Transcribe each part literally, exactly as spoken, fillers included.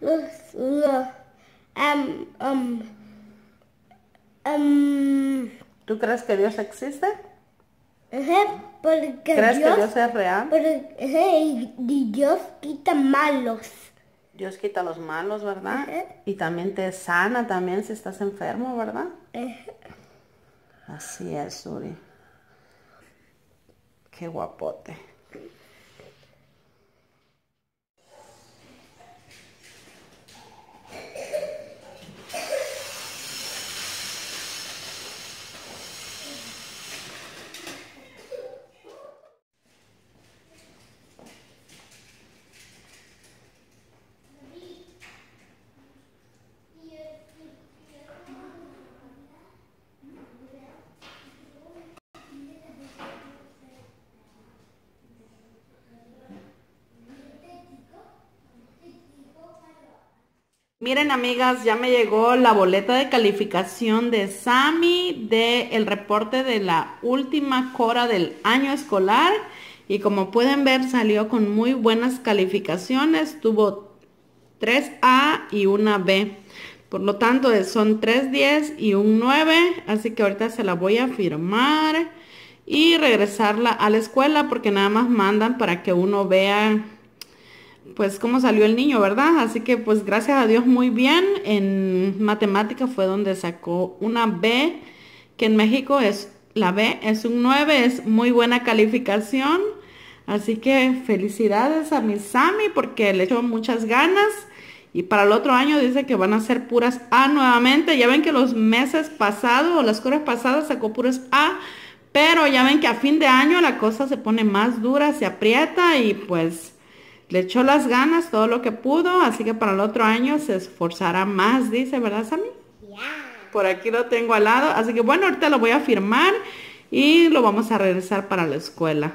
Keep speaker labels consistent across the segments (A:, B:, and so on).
A: Um, um, um,
B: ¿Tú crees que Dios existe?
A: ajá, porque
B: ¿Crees
A: Dios,
B: que Dios es real?
A: porque, ajá, y, y Dios quita malos.
B: Dios quita los malos, ¿verdad?
A: Ajá.
B: Y también te sana también si estás enfermo, ¿verdad?
A: Ajá.
B: Así es, Suri. Qué guapote. Miren, amigas, ya me llegó la boleta de calificación de Sammy del reporte de la última cora del año escolar. Y como pueden ver, salió con muy buenas calificaciones. Tuvo tres A y una B. Por lo tanto, son tres diez y un nueve. Así que ahorita se la voy a firmar y regresarla a la escuela porque nada más mandan para que uno vea pues cómo salió el niño, ¿verdad? Así que pues gracias a Dios muy bien. En matemática fue donde sacó una B, que en México es la B, es un nueve, es muy buena calificación. Así que felicidades a mi Sammy porque le echó muchas ganas. Y para el otro año dice que van a ser puras A nuevamente. Ya ven que los meses pasados o las coras pasadas sacó puras A. Pero ya ven que a fin de año la cosa se pone más dura, se aprieta y pues le echó las ganas todo lo que pudo, así que para el otro año se esforzará más, dice, ¿verdad, Sammy?
A: Yeah.
B: Por aquí lo tengo al lado, así que bueno, ahorita lo voy a firmar y lo vamos a regresar para la escuela.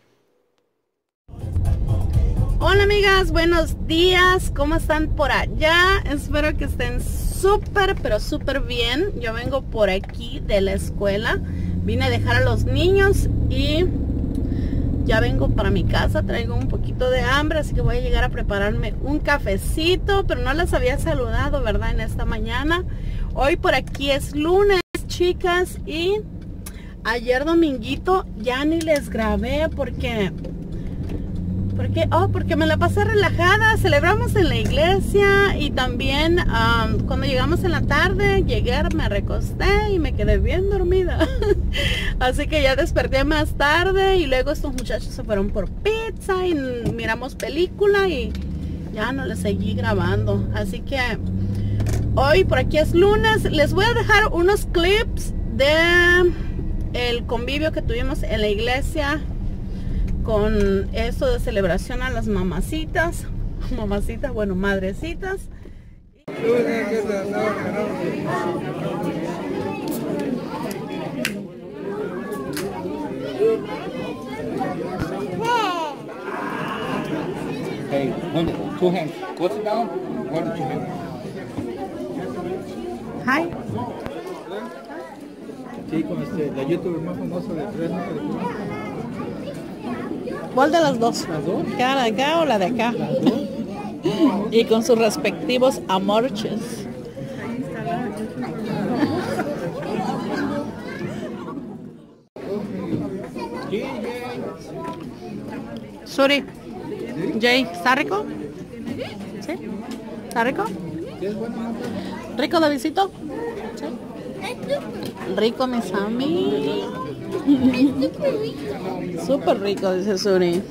B: Hola amigas, buenos días, ¿cómo están por allá? Espero que estén súper, pero súper bien. Yo vengo por aquí de la escuela, vine a dejar a los niños y ya vengo para mi casa, traigo un poquito de hambre, así que voy a llegar a prepararme un cafecito, pero no les había saludado, ¿verdad? En esta mañana. Hoy por aquí es lunes, chicas, y ayer dominguito ya ni les grabé porque... Porque, oh, porque me la pasé relajada, celebramos en la iglesia y también um, cuando llegamos en la tarde, llegué, me recosté y me quedé bien dormida. Así que ya desperté más tarde y luego estos muchachos se fueron por pizza y miramos película y ya no les seguí grabando. Así que hoy por aquí es lunes, les voy a dejar unos clips de el convivio que tuvimos en la iglesia con esto de celebración a las mamacitas, mamacitas, bueno, madrecitas.
C: Hey, one, two hands. Go sit down. One, two hands.
B: Hi.
C: Sí, con este, la youtuber más famosa de Fresno, California.
B: ¿Cuál de las dos?
C: ¿Las dos?
B: ¿La de acá o la de acá?
C: ¿Las dos?
B: Y con sus respectivos amorches. Suri, Jay, ¿está rico? ¿Sí? ¿Está rico? ¿Rico, Davidcito? ¿Sí? Rico, mi Sammy. Súper rico, dice Suri.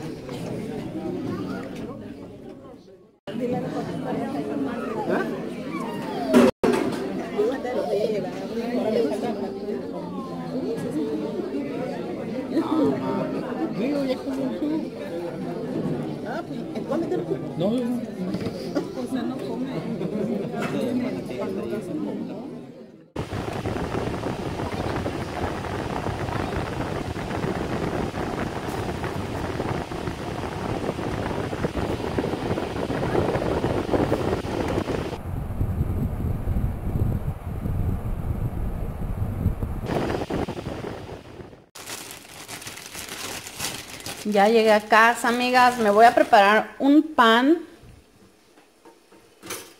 C: No, no.
B: Ya llegué a casa, amigas. Me voy a preparar un pan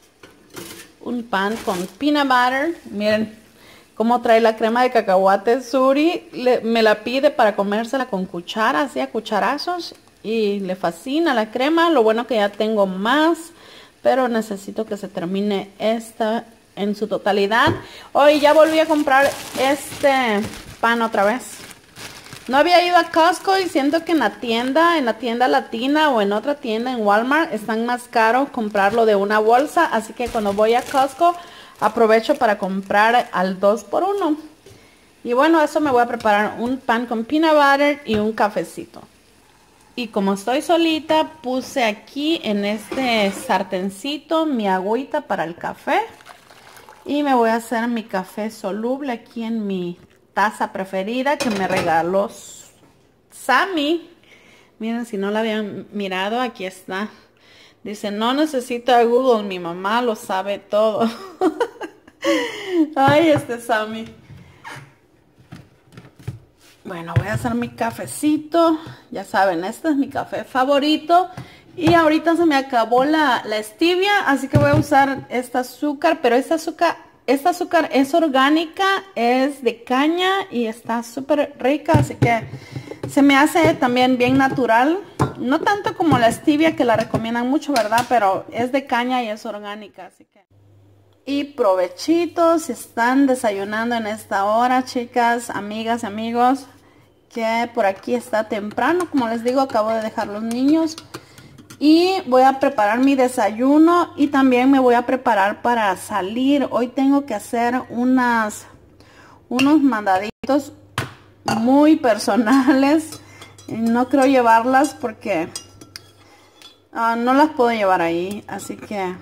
B: un pan con peanut butter. Miren cómo trae la crema de cacahuate. Suri le, me la pide para comérsela con cuchara, así a cucharazos. Y le fascina la crema. Lo bueno que ya tengo más, pero necesito que se termine esta en su totalidad. Hoy ya volví a comprar este pan otra vez. No había ido a Costco y siento que en la tienda, en la tienda latina o en otra tienda, en Walmart, están más caros comprarlo de una bolsa. Así que cuando voy a Costco, aprovecho para comprar al dos por uno. Y bueno, eso me voy a preparar un pan con peanut butter y un cafecito. Y como estoy solita, puse aquí en este sartencito mi agüita para el café. Y me voy a hacer mi café soluble aquí en mi taza preferida que me regaló Sammy. Miren, si no la habían mirado, aquí está. Dice, no necesita Google, mi mamá lo sabe todo. Ay, este Sammy. Bueno, voy a hacer mi cafecito. Ya saben, este es mi café favorito. Y ahorita se me acabó la, la stevia, así que voy a usar este azúcar. Pero este azúcar, este azúcar es orgánica, es de caña y está súper rica. Así que se me hace también bien natural. No tanto como la stevia, que la recomiendan mucho, ¿verdad? Pero es de caña y es orgánica, así que... Y provechito si están desayunando en esta hora, chicas, amigas y amigos, que por aquí está temprano. Como les digo, acabo de dejar los niños y voy a preparar mi desayuno y también me voy a preparar para salir. Hoy tengo que hacer unas, unos mandaditos muy personales. No creo llevarlas porque uh, no las puedo llevar ahí, así que...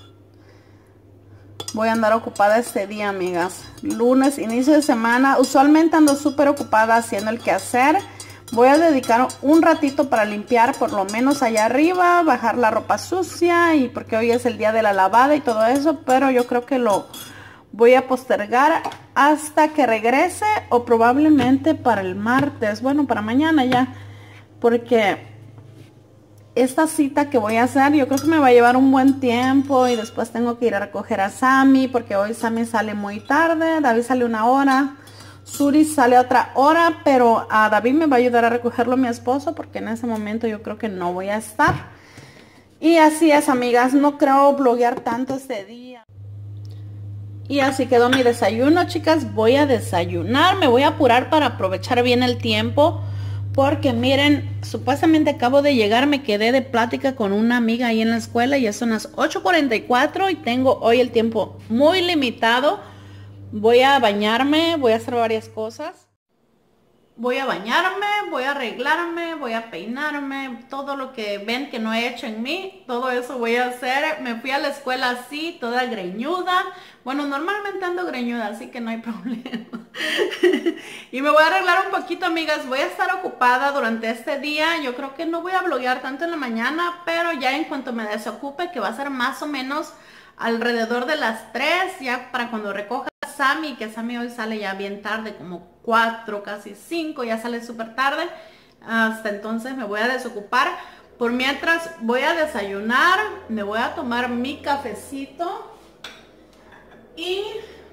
B: voy a andar ocupada este día, amigas. Lunes, inicio de semana. Usualmente ando súper ocupada haciendo el quehacer. Voy a dedicar un ratito para limpiar por lo menos allá arriba, bajar la ropa sucia, y porque hoy es el día de la lavada y todo eso, pero yo creo que lo voy a postergar hasta que regrese o probablemente para el martes. Bueno, para mañana ya, porque... esta cita que voy a hacer, yo creo que me va a llevar un buen tiempo y después tengo que ir a recoger a Sammy porque hoy Sammy sale muy tarde, David sale una hora, Suri sale otra hora, pero a David me va a ayudar a recogerlo mi esposo porque en ese momento yo creo que no voy a estar. Y así es, amigas, no creo bloguear tanto este día. Y así quedó mi desayuno, chicas. Voy a desayunar, me voy a apurar para aprovechar bien el tiempo. Porque miren, supuestamente acabo de llegar, me quedé de plática con una amiga ahí en la escuela y ya son las ocho cuarenta y cuatro y tengo hoy el tiempo muy limitado. Voy a bañarme, voy a hacer varias cosas. Voy a bañarme, voy a arreglarme, voy a peinarme, todo lo que ven que no he hecho en mí, todo eso voy a hacer. Me fui a la escuela así, toda greñuda. Bueno, normalmente ando greñuda, así que no hay problema. Y me voy a arreglar un poquito, amigas. Voy a estar ocupada durante este día. Yo creo que no voy a bloguear tanto en la mañana, pero ya en cuanto me desocupe, que va a ser más o menos alrededor de las tres, ya para cuando recoja a Sammy, que Sammy hoy sale ya bien tarde, como cuatro, casi cinco, ya sale súper tarde. Hasta entonces me voy a desocupar. Por mientras voy a desayunar, me voy a tomar mi cafecito y...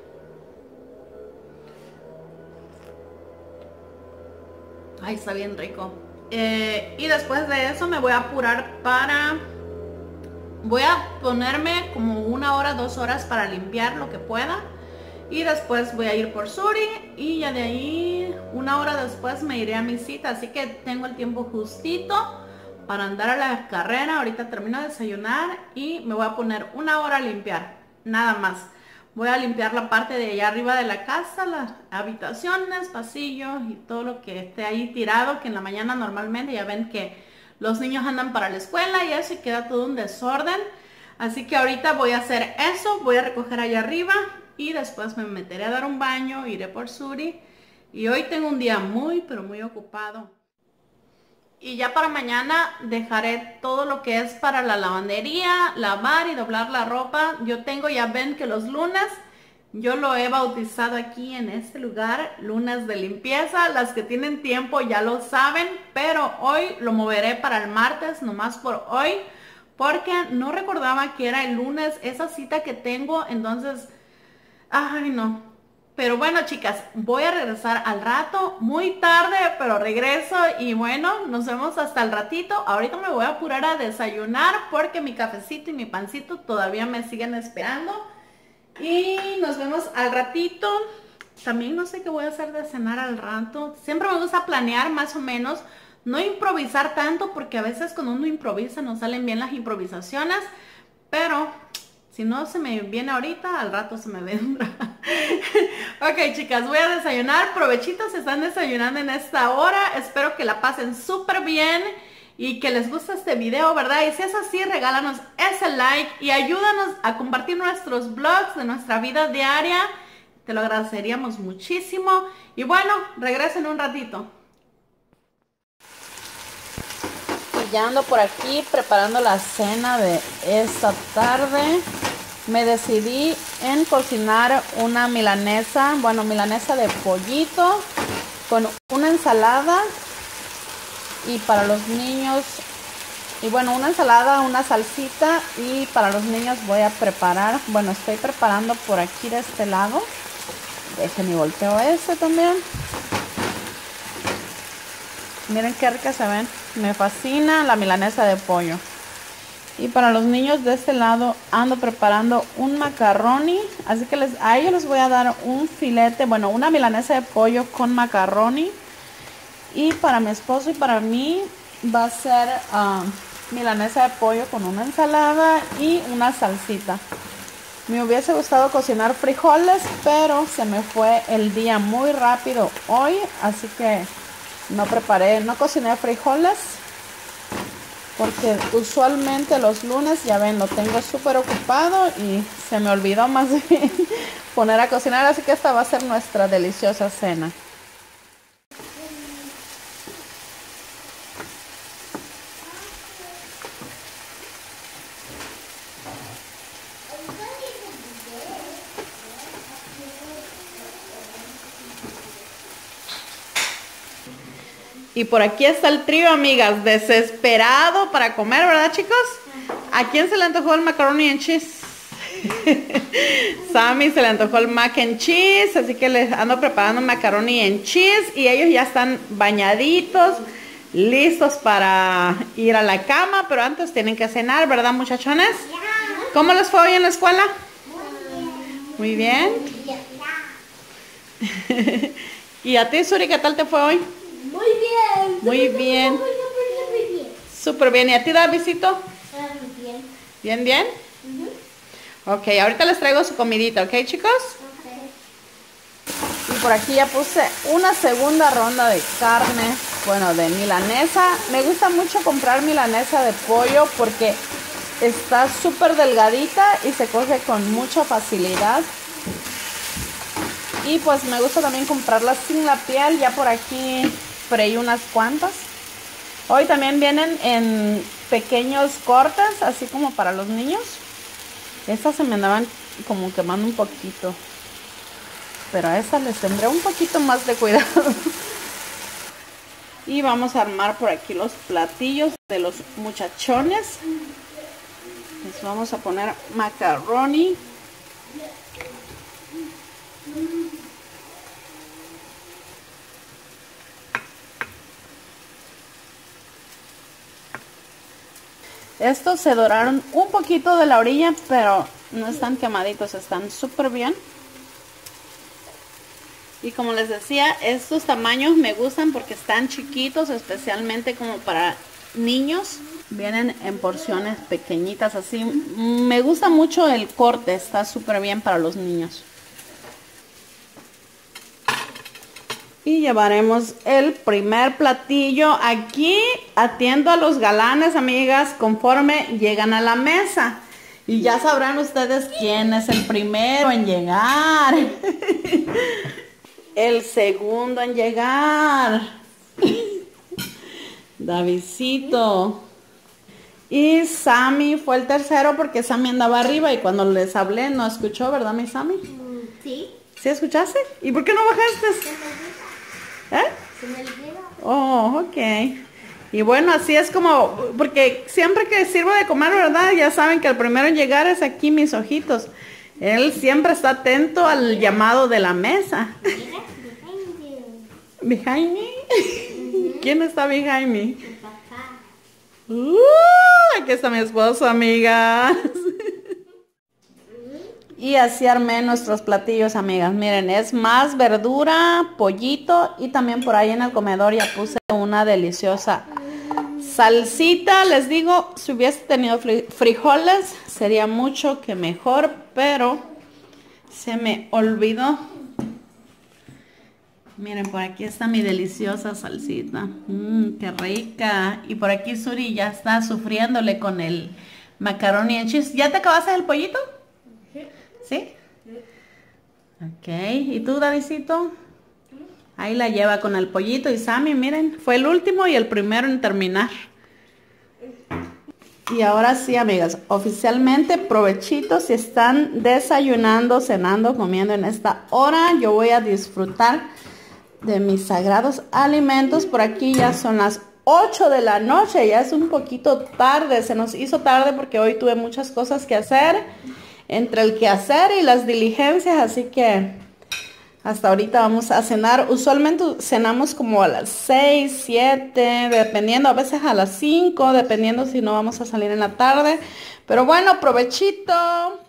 B: ay, está bien rico. Eh, y después de eso me voy a apurar para... voy a ponerme como una hora, dos horas para limpiar lo que pueda. Y después voy a ir por Suri. Y ya de ahí, una hora después me iré a mi cita. Así que tengo el tiempo justito para andar a la carrera. Ahorita termino de desayunar y me voy a poner una hora a limpiar. Nada más. Voy a limpiar la parte de allá arriba de la casa, las habitaciones, pasillos y todo lo que esté ahí tirado, que en la mañana normalmente ya ven que los niños andan para la escuela y eso y queda todo un desorden. Así que ahorita voy a hacer eso, voy a recoger allá arriba y después me meteré a dar un baño, iré por Suri. Y hoy tengo un día muy, pero muy ocupado. Y ya para mañana dejaré todo lo que es para la lavandería, lavar y doblar la ropa. Yo tengo, ya ven que los lunes, yo lo he bautizado aquí en este lugar, lunes de limpieza. Las que tienen tiempo ya lo saben, pero hoy lo moveré para el martes, nomás por hoy, porque no recordaba que era el lunes esa cita que tengo, entonces, ay no. Pero bueno, chicas, voy a regresar al rato, muy tarde, pero regreso y bueno, nos vemos hasta el ratito. Ahorita me voy a apurar a desayunar porque mi cafecito y mi pancito todavía me siguen esperando. Y nos vemos al ratito. También no sé qué voy a hacer de cenar al rato. Siempre me gusta planear más o menos, no improvisar tanto porque a veces cuando uno improvisa no salen bien las improvisaciones, pero si no se me viene ahorita, al rato se me vendrá. Ok, chicas, voy a desayunar. Provechitos si están desayunando en esta hora. Espero que la pasen súper bien y que les guste este video, ¿verdad? Y si es así, regálanos ese like y ayúdanos a compartir nuestros vlogs de nuestra vida diaria. Te lo agradeceríamos muchísimo. Y bueno, regreso en un ratito. Y ya ando por aquí preparando la cena de esta tarde. Me decidí en cocinar una milanesa, bueno, milanesa de pollito con una ensalada y para los niños, y bueno, una ensalada, una salsita, y para los niños voy a preparar, bueno, estoy preparando por aquí de este lado. Dejen y volteo este también. Miren qué rica se ven. Me fascina la milanesa de pollo. Y para los niños de este lado ando preparando un macaroni. Así que les, a ellos les voy a dar un filete, bueno, una milanesa de pollo con macaroni. Y para mi esposo y para mí va a ser uh, milanesa de pollo con una ensalada y una salsita. Me hubiese gustado cocinar frijoles, pero se me fue el día muy rápido hoy. Así que no preparé, no cociné frijoles. Porque usualmente los lunes, ya ven, lo tengo súper ocupado y se me olvidó más bien poner a cocinar. Así que esta va a ser nuestra deliciosa cena. Y por aquí está el trío, amigas, desesperado para comer, ¿verdad, chicos? ¿A quién se le antojó el macaroni and cheese? Sammy se le antojó el mac and cheese, así que les ando preparando macaroni and cheese y ellos ya están bañaditos, listos para ir a la cama, pero antes tienen que cenar, ¿verdad, muchachones? ¿Cómo les fue hoy en la escuela? Muy bien. ¿Y a ti, Suri, qué tal te fue hoy?
A: Muy bien.
B: Muy bien.
A: Muy, muy, muy bien.
B: Súper bien. ¿Y a ti, Davidcito?
A: Muy bien.
B: ¿Bien, bien? Uh-huh. Ok, ahorita les traigo su comidita, ¿ok, chicos? Ok. Y por aquí ya puse una segunda ronda de carne, bueno, de milanesa. Me gusta mucho comprar milanesa de pollo porque está súper delgadita y se coge con mucha facilidad. Y pues me gusta también comprarla sin la piel. Ya por aquí freí unas cuantas. Hoy también vienen en pequeños cortes, así como para los niños. Estas se me andaban como quemando un poquito, pero a estas les tendré un poquito más de cuidado. Y vamos a armar por aquí los platillos de los muchachones. Les vamos a poner macaroni. Estos se doraron un poquito de la orilla, pero no están quemaditos, están súper bien. Y como les decía, estos tamaños me gustan porque están chiquitos, especialmente como para niños. Vienen en porciones pequeñitas así. Me gusta mucho el corte, está súper bien para los niños. Y llevaremos el primer platillo. Aquí atiendo a los galanes, amigas, conforme llegan a la mesa. Y ya sabrán ustedes quién es el primero en llegar. El segundo en llegar. Davidcito. Y Sammy fue el tercero porque Sammy andaba arriba y cuando les hablé no escuchó, ¿verdad, mi Sammy?
A: Sí.
B: ¿Sí escuchaste? ¿Y por qué no bajaste? ¿Eh?
A: Se me olvidó.
B: Oh, ok. Y bueno, así es como, porque siempre que sirvo de comer, ¿verdad? Ya saben que el primero en llegar es aquí mis ojitos. Él siempre está atento al llamado de la mesa. Behind me. ¿Quién está behind me?
A: Papá.
B: Uh, aquí está mi esposo, amigas. Y así armé nuestros platillos, amigas. Miren, es más verdura, pollito y también por ahí en el comedor ya puse una deliciosa salsita. Les digo, si hubiese tenido frijoles sería mucho que mejor, pero se me olvidó. Miren, por aquí está mi deliciosa salsita. Mmm, qué rica. Y por aquí Suri ya está sufriéndole con el macaroni and cheese. ¿Ya te acabaste el pollito? ¿Sí? Ok. ¿Y tú, Davidcito? Ahí la lleva con el pollito. Y Sammy, miren, fue el último y el primero en terminar. Y ahora sí, amigas, oficialmente provechito si están desayunando, cenando, comiendo en esta hora. Yo voy a disfrutar de mis sagrados alimentos. Por aquí ya son las ocho de la noche, ya es un poquito tarde, se nos hizo tarde porque hoy tuve muchas cosas que hacer, entre el quehacer y las diligencias, así que hasta ahorita vamos a cenar. Usualmente cenamos como a las seis, siete, dependiendo, a veces a las cinco, dependiendo si no vamos a salir en la tarde, pero bueno, provechito.